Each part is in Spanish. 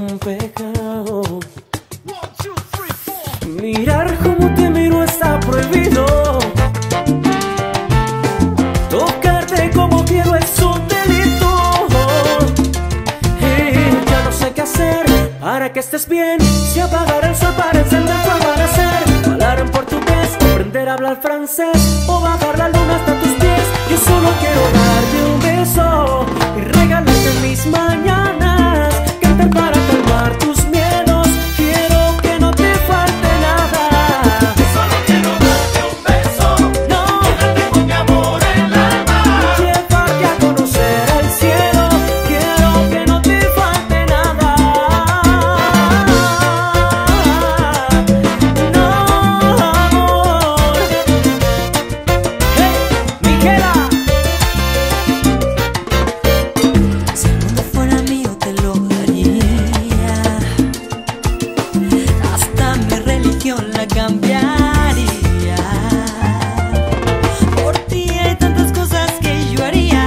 un pecado. Mirar como te miro está prohibido. Tocarte como quiero es un delito. Y ya no sé qué hacer para que estés bien. Si apagar el sol para encender tu amanecer, hablar en portugués, aprender a hablar francés, o bajar la luna hasta tus pies. Yo solo quiero darte un beso y regalarte mis mañanas, cantar para calmar tus miedos. Quiero que no te falte nada. Solo quiero darte un beso, No, quedarte con mi amor en el alma. llevarte a conocer el cielo. Quiero que no te falte nada. No, amor. Hey, Miquela. Si el mundo fuera mío te lo daría, hasta mi religión la cambiaría. Por ti hay tantas cosas que yo haría.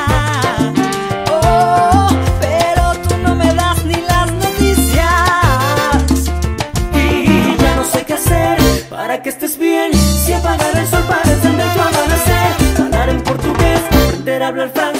Oh, pero tú no me das ni las noticias. Y ya no sé qué hacer para que estés bien. Si apagar el sol para encender tu amanecer, hablar en portugués, aprender a hablar francés,